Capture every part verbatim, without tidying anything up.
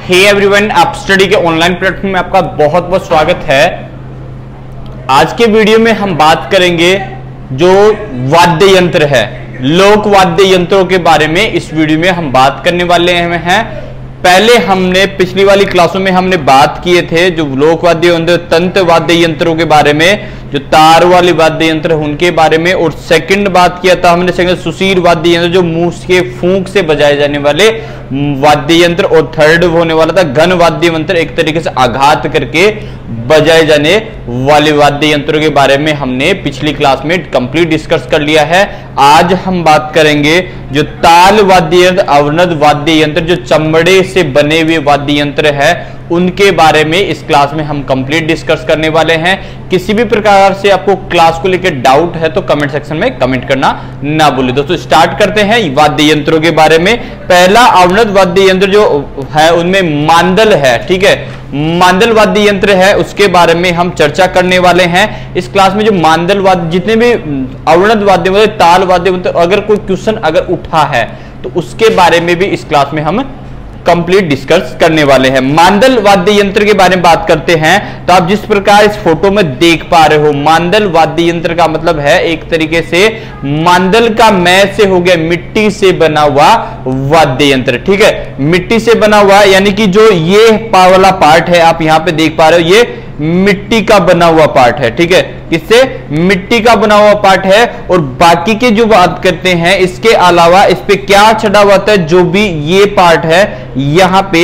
हे everyone, आप study के online platform में आपका बहुत बहुत स्वागत है। आज के वीडियो में हम बात करेंगे जो वाद्य यंत्र है, लोक वाद्य यंत्रों के बारे में इस वीडियो में हम बात करने वाले हैं। पहले हमने पिछली वाली क्लासों में हमने बात किए थे जो लोक वाद्य यंत्र, तंत्र वाद्य यंत्रों के बारे में, जो तार वाले वाद्य यंत्र उनके बारे में, और सेकंड बात किया था हमने सेकंड सुशीर वाद्य यंत्र जो मुंह के फूंक से बजाए जाने वाले वाद्य यंत्र, और थर्ड होने वाला था घन वाद्य यंत्र, एक तरीके से आघात करके बजाए जाने वाले वाद्य यंत्रों के बारे में हमने पिछली क्लास में कंप्लीट डिस्कस कर लिया है। आज हम बात करेंगे जो ताल वाद्य यंत्र, अवनद वाद्य यंत्र, जो चमड़े से बने हुए वाद्य यंत्र है, उनके बारे में इस क्लास में हम कंप्लीट डिस्कस करने वाले हैं। किसी भी प्रकार से आपको क्लास को लेकर डाउट है तो कमेंट सेक्शन में कमेंट करना ना भूलें। दोस्तों स्टार्ट करते हैं वाद्य यंत्रों के बारे में। पहला अवनद वाद्य यंत्र जो है उनमें मांदल है, ठीक है, मांदल वाद्य यंत्र है, उसके बारे में हम चर्चा करने वाले हैं इस क्लास में। जो मांदल वाद्य, जितने भी अवनद वाद्य यंत्र, ताल वाद्य यंत्र, अगर कोई क्वेश्चन अगर उठा है तो उसके बारे में भी इस क्लास में हम कंप्लीट डिस्कस करने वाले हैं। मांदल वाद्य यंत्र के बारे में बात करते हैं तो आप जिस प्रकार इस फोटो में देख पा रहे हो, मांदल वाद्य यंत्र का मतलब है एक तरीके से मांदल का मै से हो गया, मिट्टी से बना हुआ वाद्य यंत्र, ठीक है, मिट्टी से बना हुआ, यानी कि जो ये वाला पार्ट है आप यहां पे देख पा रहे हो, ये मिट्टी का बना हुआ पार्ट है, ठीक है, किससे? मिट्टी का बना हुआ पार्ट है। और बाकी के जो बात करते हैं इसके अलावा इस पे क्या चढ़ा हुआ था, जो भी ये पार्ट है यहां पे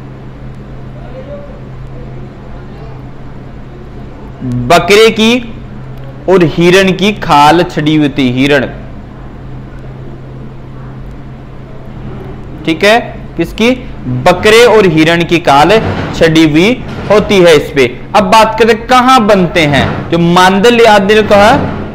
बकरे की और हिरण की खाल छड़ी हुई थी, हिरण, ठीक है, किसकी? बकरे और हिरण की खाल छड़ी हुई होती है इस पे। अब बात करें कहां बनते हैं, जो मांदल याद दिल कहा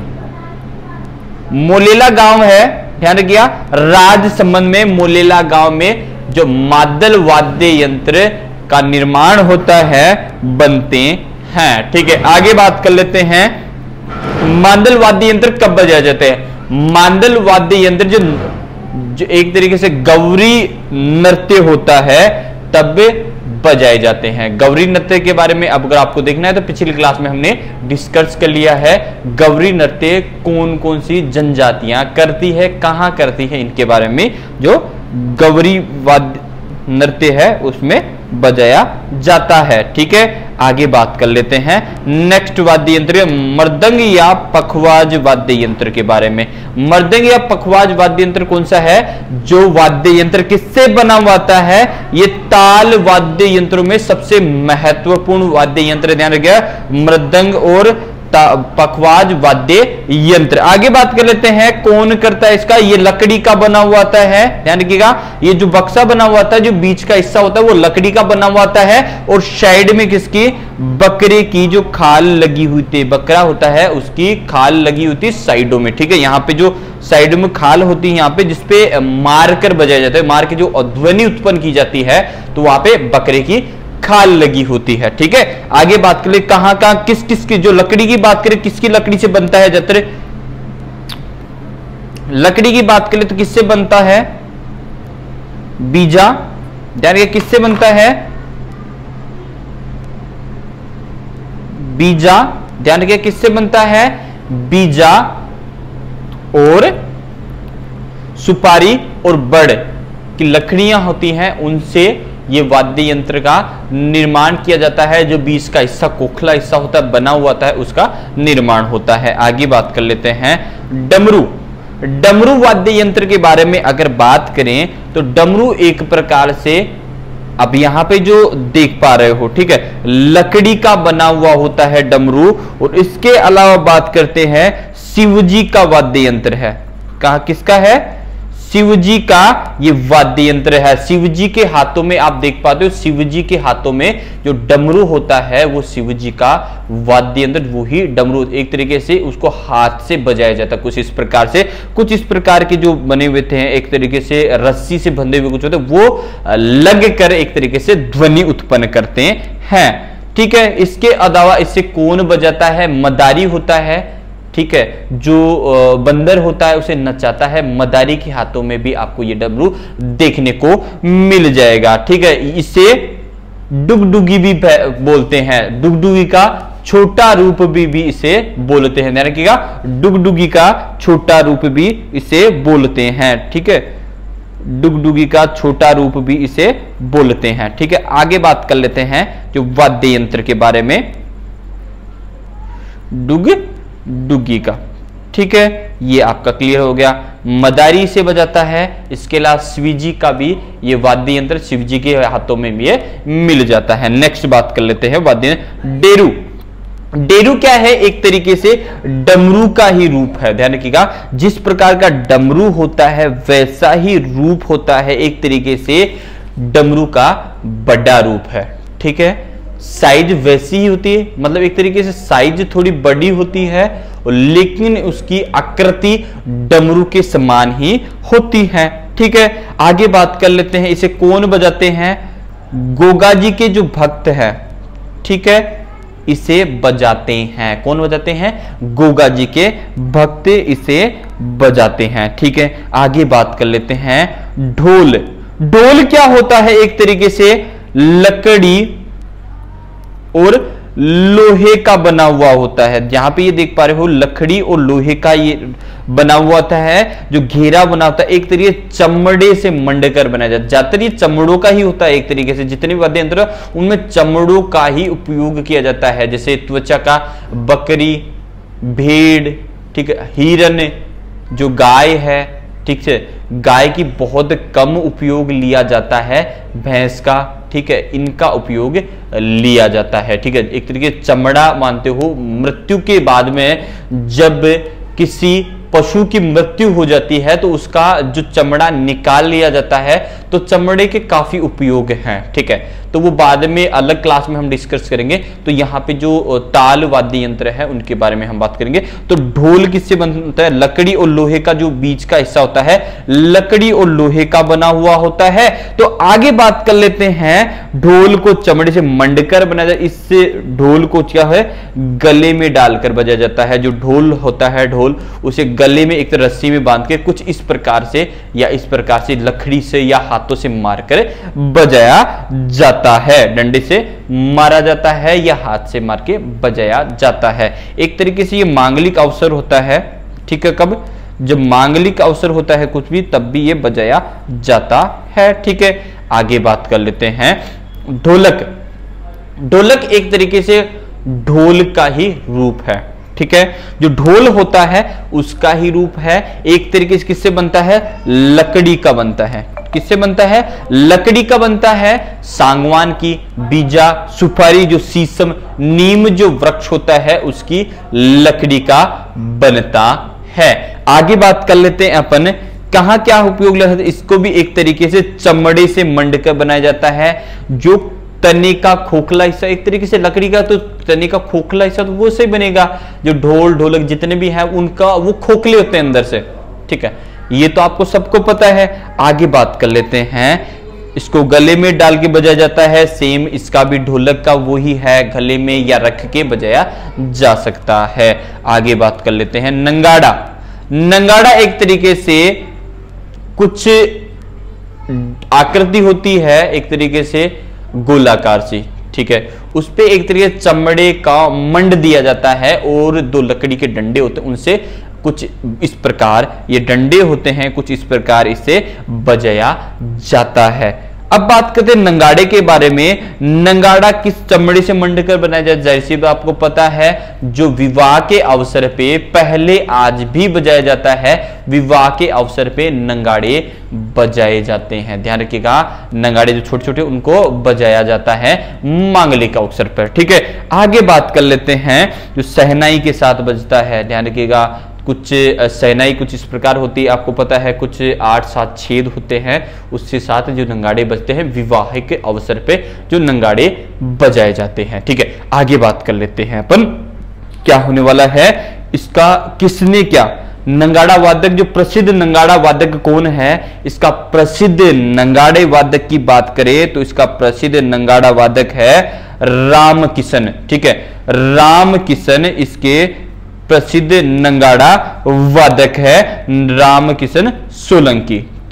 मोलेला गांव है, ध्यान रखिएगा, राजसमंद में मोलेला गांव में जो मांदल वाद्य यंत्र का निर्माण होता है बनते हैं, ठीक है। आगे बात कर लेते हैं मांदल वाद्य यंत्र कब बजाए जाते हैं। मांदल वाद्य यंत्र जो जो एक तरीके से गौरी नृत्य होता है तब बजाए जाते हैं। गौरी नृत्य के बारे में अब अगर आपको देखना है तो पिछली क्लास में हमने डिस्कस कर लिया है, गौरी नृत्य कौन कौन सी जनजातियां करती है, कहां करती है, इनके बारे में जो गौरी वाद्य नृत्य है उसमें बजाया जाता है, ठीक है। आगे बात कर लेते हैं नेक्स्ट वाद्य यंत्र मृदंग या पखवाज वाद्य यंत्र के बारे में। मृदंग या पखवाज वाद्य यंत्र कौन सा है, जो वाद्य यंत्र किससे बना हुआ है, ये ताल वाद्य यंत्रों में सबसे महत्वपूर्ण वाद्य यंत्र, ध्यान रखिएगा, मृदंग और पखवाज वाद्य यंत्र। आगे बात कर लेते हैं कौन करता है इसका, ये लकड़ी का बना हुआ आता है, ध्यान रखिएगा, ये जो बक्सा बना हुआ था, जो बीच का हिस्सा होता है वो लकड़ी का बना हुआ आता है, और साइड में किसकी? बकरे की जो खाल लगी हुई थी, बकरा होता है उसकी खाल लगी हुई थी साइडों में, ठीक है, यहाँ पे जो साइड में खाल होती है यहाँ पे जिसपे मार कर बजाया जाता है, मार के जो ध्वनि उत्पन्न की जाती है तो वहां पे बकरे की खाल लगी होती है, ठीक है। आगे बात करें कहां कहां किस किस की, जो लकड़ी की बात करें किसकी लकड़ी से बनता है जत्र, लकड़ी की बात करें तो किससे बनता है? बीजा, ध्यान रखिए, किससे बनता है? बीजा, ध्यान रखिए, किससे बनता है? बीजा और सुपारी और बड़ की लकड़ियां होती हैं, उनसे ये वाद्य यंत्र का निर्माण किया जाता है। जो बीच का हिस्सा, खोखला हिस्सा होता है, बना हुआ होता है, उसका निर्माण होता है। आगे बात कर लेते हैं डमरू। डमरू वाद्य यंत्र के बारे में अगर बात करें तो डमरू एक प्रकार से, अब यहां पे जो देख पा रहे हो, ठीक है, लकड़ी का बना हुआ होता है डमरू। और इसके अलावा बात करते हैं शिवजी का वाद्य यंत्र है, कहा किसका है? शिवजी का ये वाद्य यंत्र है। शिवजी के हाथों में आप देख पाते हो, शिवजी के हाथों में जो डमरू होता है वो शिवजी का वाद्य यंत्र, वो ही डमरू, एक तरीके से उसको हाथ से बजाया जाता है, कुछ इस प्रकार से, कुछ इस प्रकार के जो बने हुए थे, एक तरीके से रस्सी से बंधे हुए कुछ होते हैं, वो लग कर एक तरीके से ध्वनि उत्पन्न करते हैं, ठीक है। इसके अलावा इससे कौन बजाता है? मदारी होता है, ठीक है, जो बंदर होता है उसे नचाता है, मदारी के हाथों में भी आपको ये डमरू देखने को मिल जाएगा। ठीक है, इसे डुगडुगी भी बोलते हैं, डुगडुगी का छोटा रूप भी, भी इसे बोलते हैं। ध्यान रखिएगा, डुगडुगी का छोटा रूप भी इसे बोलते हैं। ठीक है, डुगडुगी का छोटा रूप भी इसे बोलते हैं। ठीक है, आगे बात कर लेते हैं जो वाद्य यंत्र के बारे में, डुगडुगी का। ठीक है, ये आपका क्लियर हो गया। मदारी से बजाता है, इसके अलावा शिवजी का भी ये वाद्य यंत्र शिवजी के हाथों में भी ये मिल जाता है। नेक्स्ट बात कर लेते हैं वाद्य डेरू। डेरू क्या है? एक तरीके से डमरू का ही रूप है। ध्यान रखिएगा, जिस प्रकार का डमरू होता है वैसा ही रूप होता है, एक तरीके से डमरू का बड़ा रूप है। ठीक है, साइज वैसी ही होती है, मतलब एक तरीके से साइज थोड़ी बड़ी होती है, लेकिन उसकी आकृति डमरू के समान ही होती है। ठीक है, आगे बात कर लेते हैं, इसे कौन बजाते हैं? गोगा जी के जो भक्त हैं, ठीक है, इसे बजाते हैं। कौन बजाते हैं? गोगा जी के भक्त इसे बजाते हैं। ठीक है, आगे बात कर लेते हैं ढोल। ढोल क्या होता है? एक तरीके से लकड़ी और लोहे का बना हुआ होता है। यहां पे ये देख पा रहे हो, लकड़ी और लोहे का ये बना हुआ होता है, जो घेरा बना होता है, एक तरीके चमड़े से मंडकर बनाया जाता है। ज्यादातर ये चमड़ों का ही होता है। एक तरीके से जितने भी वाद्य यंत्र उनमें चमड़ों का ही उपयोग किया जाता है, जैसे त्वचा का बकरी, भेड़, ठीक है, हिरन, जो गाय है, ठीक है, गाय की बहुत कम उपयोग लिया जाता है, भैंस का, ठीक है, इनका उपयोग लिया जाता है। ठीक है, एक तरीके चमड़ा मानते हो, मृत्यु के बाद में जब किसी पशु की मृत्यु हो जाती है तो उसका जो चमड़ा निकाल लिया जाता है, तो चमड़े के काफी उपयोग हैं। ठीक है, तो वो बाद में अलग क्लास में हम डिस्कस करेंगे। तो यहाँ पे जो ताल वाद्य यंत्र है उनके बारे में हम बात करेंगे। तो ढोल किससे बनता है? लकड़ी और लोहे का जो बीच का हिस्सा होता है, लकड़ी और लोहे का बना हुआ होता है। तो आगे बात कर लेते हैं, ढोल को चमड़े से मंडकर बनाया जाता है। इससे ढोल को क्या है? गले में डालकर बजाया जाता है। जो ढोल होता है, ढोल उसे गले में एक रस्सी में बांध के कुछ इस प्रकार से या इस प्रकार से लकड़ी से या हाथों से मारकर बजाया जाता है। डंडे से मारा जाता है या हाथ से मार के बजाया जाता है। एक तरीके से ये मांगलिक अवसर होता है। ठीक है, कब? जब मांगलिक अवसर होता है कुछ भी, तब भी ये बजाया जाता है। ठीक है, आगे बात कर लेते हैं ढोलक। ढोलक एक तरीके से ढोल का ही रूप है। ठीक है, जो ढोल होता है उसका ही रूप है। एक तरीके से किससे बनता है? लकड़ी का बनता है। किससे बनता है? लकड़ी का बनता है। सांगवान की, बीजा, सुपारी, जो शीशम, नीम जो वृक्ष होता है उसकी लकड़ी का बनता है। आगे बात कर लेते हैं अपन, कहां क्या उपयोग लगता है? इसको भी एक तरीके से चमड़े से मंडकर बनाया जाता है। जो तने का खोखला हिस्सा, एक तरीके से लकड़ी का तो तने का खोखला हिस्सा तो वो से बनेगा। जो ढोल ढोलक जितने भी हैं उनका वो खोखले होते हैं अंदर से। ठीक है, ये तो आपको सबको पता है। आगे बात कर लेते हैं, इसको गले में डाल के बजाया जाता है। सेम इसका भी ढोलक का वो ही है, गले में या रख के बजाया जा सकता है। आगे बात कर लेते हैं नंगाड़ा। नंगाड़ा एक तरीके से कुछ आकृति होती है, एक तरीके से गोलाकार सी। ठीक है, उस पे एक तरीके चमड़े का मंड दिया जाता है और दो लकड़ी के डंडे होते हैं, उनसे कुछ इस प्रकार ये डंडे होते हैं, कुछ इस प्रकार इसे बजाया जाता है। अब बात करते हैं नंगाड़े के बारे में। नंगाड़ा किस चमड़े से मंडकर बनाया जाता है? जाहिर सी बात आपको पता है, जो विवाह के अवसर पे पहले आज भी बजाया जाता है, विवाह के अवसर पे नंगाड़े बजाए जाते हैं। ध्यान रखिएगा, नंगाड़े जो छोटे छोटे उनको बजाया जाता है मांगलिक अवसर पर। ठीक है, आगे बात कर लेते हैं जो शहनाई के साथ बजता है। ध्यान रखिएगा, कुछ शहनाई कुछ इस प्रकार होती है, आपको पता है, कुछ आठ सात छेद होते हैं, उसके साथ जो नंगाड़े बजते हैं विवाह के अवसर पे जो नंगाड़े बजाए जाते हैं। ठीक है, आगे बात कर लेते हैं अपन, क्या होने वाला है इसका, किसने क्या नंगाड़ा वादक, जो प्रसिद्ध नंगाड़ा वादक कौन है? इसका प्रसिद्ध नंगाड़े वादक की बात करें तो इसका प्रसिद्ध नंगाड़ा वादक है राम किशन। ठीक है, राम किशन इसके प्रसिद्ध नंगाड़ा वादक है, राम किशन सोलंकी। ठीक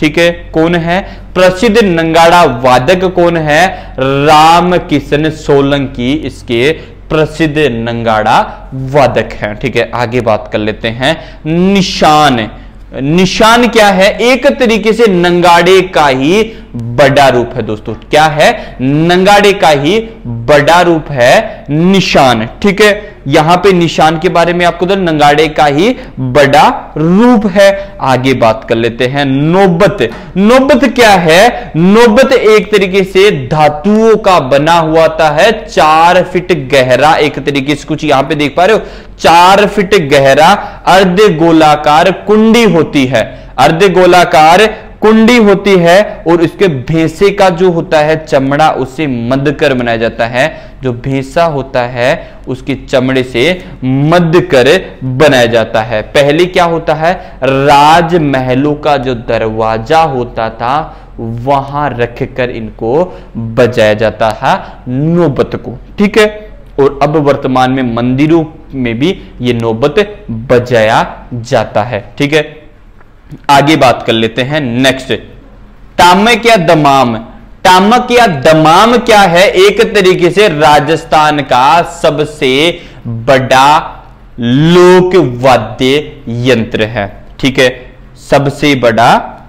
ठीक है, कौन है? प्रसिद्ध नंगाड़ा वादक कौन है? रामकिशन सोलंकी इसके प्रसिद्ध नंगाड़ा वादक हैं। ठीक है, आगे बात कर लेते हैं। निशान, निशान क्या है? एक तरीके से नंगाड़े का ही बड़ा रूप है दोस्तों। क्या है? नंगाड़े का ही बड़ा रूप है निशान। ठीक है, यहां पे निशान के बारे में आपको तो नंगाड़े का ही बड़ा रूप है। आगे बात कर लेते हैं। नौबत, नौबत क्या है? नौबत एक तरीके से धातुओं का बना हुआ होता है, चार फीट गहरा, एक तरीके से कुछ यहां पे देख पा रहे हो, चार फीट गहरा अर्ध गोलाकार कुंडी होती है, अर्ध गोलाकार कुंडी होती है और इसके भैंसे का जो होता है चमड़ा उससे मद कर बनाया जाता है। जो भैंसा होता है उसके चमड़े से मद कर बनाया जाता है। पहले क्या होता है? राजमहलों का जो दरवाजा होता था वहां रखकर इनको बजाया जाता था नौबत को। ठीक है, और अब वर्तमान में मंदिरों में भी ये नौबत बजाया जाता है। ठीक है, आगे बात कर लेते हैं। नेक्स्ट, टामक या दमाम, टामक या दमाम क्या है? एक तरीके से राजस्थान का सबसे बड़ा लोक वाद्य यंत्र है। ठीक है, सबसे बड़ा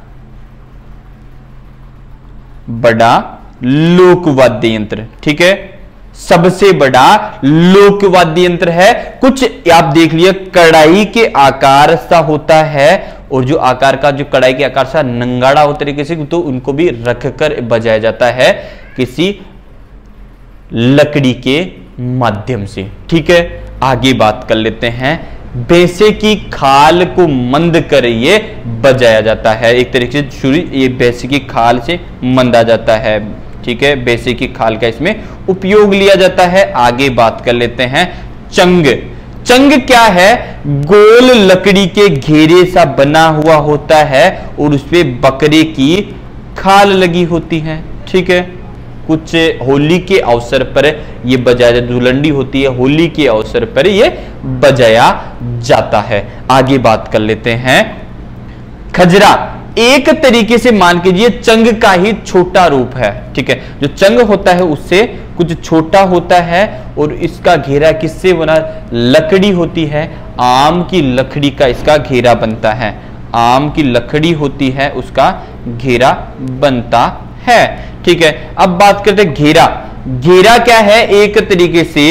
बड़ा लोक वाद्य यंत्र। ठीक है, सबसे बड़ा लोक वाद्य यंत्र है। कुछ आप देख लिया, कड़ाई के आकार सा होता है और जो आकार का, जो कड़ाई के आकार सा नंगाड़ा हो तरीके से, तो उनको भी रखकर बजाया जाता है किसी लकड़ी के माध्यम से। ठीक है, आगे बात कर लेते हैं। भैंसे की खाल को मंद कर ये बजाया जाता है। एक तरीके से छुरी ये भैंसे की खाल से मंदा जाता है। ठीक है, भैंसे की खाल का इसमें उपयोग लिया जाता है। आगे बात कर लेते हैं। चंग, चंग क्या है? गोल लकड़ी के घेरे सा बना हुआ होता है और उसपे बकरे की खाल लगी होती है। ठीक है, कुछ होली के अवसर पर यह बजाया, धुलंडी होती है, होली के अवसर पर यह बजाया जाता है। आगे बात कर लेते हैं। खजरा, एक तरीके से मान कीजिए चंग का ही छोटा रूप है। ठीक है, जो चंग होता है उससे कुछ छोटा होता है और इसका घेरा किससे बना? लकड़ी होती है, आम की लकड़ी का इसका घेरा बनता है। आम की लकड़ी होती है, उसका घेरा बनता है। ठीक है, अब बात करते हैं घेरा। घेरा क्या है? एक तरीके से,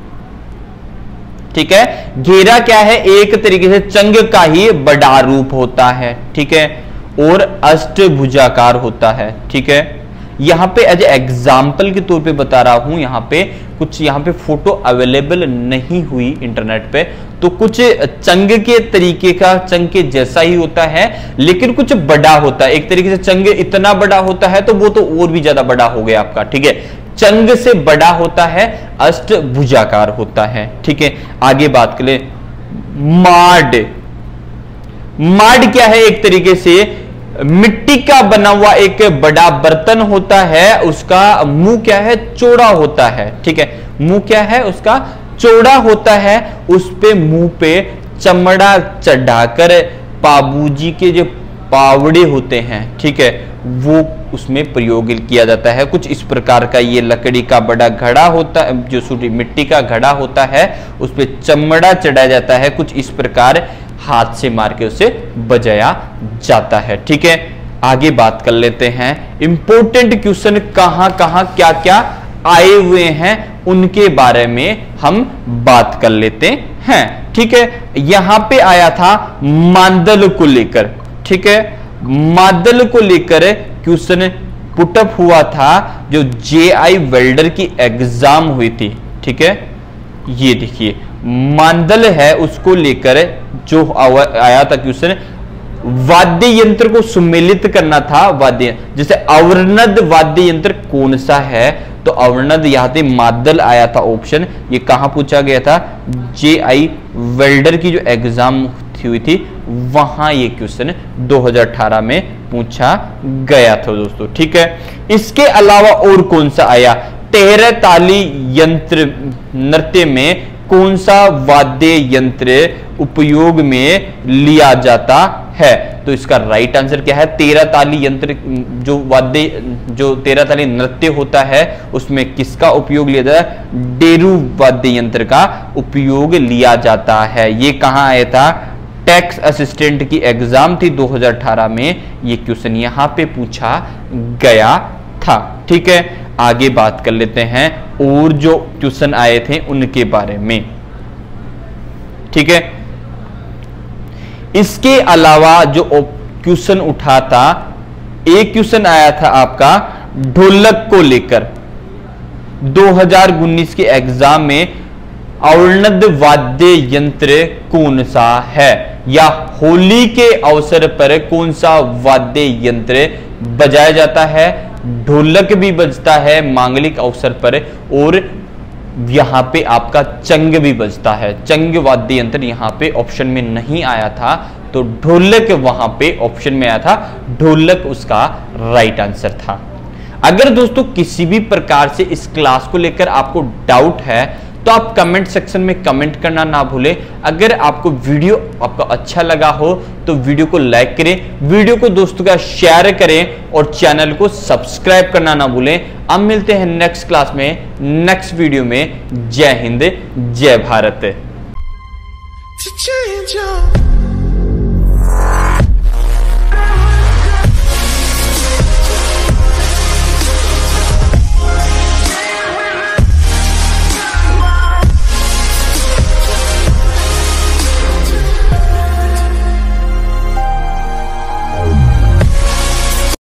ठीक है, घेरा क्या है? एक तरीके से चंग का ही बड़ा रूप होता है। ठीक है, और अष्टभुजाकार होता है। ठीक है, यहां पे एज एग्जाम्पल के तौर पे बता रहा हूं, यहां पे कुछ यहां पे फोटो अवेलेबल नहीं हुई इंटरनेट पे, तो कुछ चंग के तरीके का, चंग के जैसा ही होता है लेकिन कुछ बड़ा होता है। एक तरीके से चंग इतना बड़ा होता है तो वो तो और भी ज्यादा बड़ा हो गया आपका। ठीक है, चंग से बड़ा होता है, अष्टभुजाकार होता है। ठीक है, आगे बात करें। माड, माड क्या है? एक तरीके से मिट्टी का बना हुआ एक बड़ा बर्तन होता है, उसका मुंह क्या है? चौड़ा होता है। ठीक है, मुंह क्या है? उसका चौड़ा होता है, उस पे मुंह पे चमड़ा चढ़ाकर पाबूजी के जो पावड़े होते हैं, ठीक है, वो उसमें प्रयोग किया जाता है। कुछ इस प्रकार का ये लकड़ी का बड़ा घड़ा होता है, जो सूटी मिट्टी का घड़ा होता है, उस पे चमड़ा चढ़ाया जाता है। कुछ इस प्रकार हाथ से मार के उसे बजाया जाता है। ठीक है, आगे बात कर लेते हैं। इंपॉर्टेंट क्वेश्चन कहां कहां क्या क्या आए हुए हैं उनके बारे में हम बात कर लेते हैं। ठीक है, यहां पे आया था मादल को लेकर। ठीक है, मादल को लेकर क्वेश्चन पुटअप हुआ था जो जे आई वेल्डर की एग्जाम हुई थी। ठीक है, ये देखिए मादल है, उसको लेकर जो आया था क्वेश्चन, वाद्य यंत्र को सुमेलित करना था। वाद्य जैसे अवर्णद वाद्य यंत्र कौन सा है, तो अवर्णद यहां से मादल आया था ऑप्शन। ये कहां पूछा गया था? जे आई वेल्डर की जो एग्जाम हुई थी वहां ये क्वेश्चन दो हज़ार अठारह में पूछा गया था दोस्तों। ठीक है, इसके अलावा और कौन सा आया? तेरह ताली यंत्र नृत्य में कौन सा वाद्य यंत्र उपयोग में लिया जाता है। तो इसका राइट आंसर क्या है? तेरह ताली यंत्र, जो वाद्य जो तेरह ताली नृत्य होता है उसमें किसका उपयोग लिया जाता है? डेरू वाद्य यंत्र का उपयोग लिया जाता है। ये कहां आया था? टैक्स असिस्टेंट की एग्जाम थी दो हज़ार अठारह में, ये क्वेश्चन यहां पे पूछा गया था। ठीक है, आगे बात कर लेते हैं और जो क्वेश्चन आए थे उनके बारे में। ठीक है, इसके अलावा जो क्वेश्चन उठा था, एक क्वेश्चन आया था आपका ढोलक को लेकर दो हज़ार उन्नीस के एग्जाम में। और्णद वाद्य यंत्र कौन सा है, या होली के अवसर पर कौन सा वाद्य यंत्र बजाया जाता है? ढोलक भी बजता है मांगलिक अवसर पर, और यहां पे आपका चंग भी बजता है। चंग वाद्य यंत्र यहां पे ऑप्शन में नहीं आया था, तो ढोलक वहां पे ऑप्शन में आया था। ढोलक उसका राइट आंसर था। अगर दोस्तों किसी भी प्रकार से इस क्लास को लेकर आपको डाउट है तो आप कमेंट सेक्शन में कमेंट करना ना भूलें। अगर आपको वीडियो आपको अच्छा लगा हो तो वीडियो को लाइक करें, वीडियो को दोस्तों का शेयर करें और चैनल को सब्सक्राइब करना ना भूलें। अब मिलते हैं नेक्स्ट क्लास में, नेक्स्ट वीडियो में। जय हिंद, जय भारत।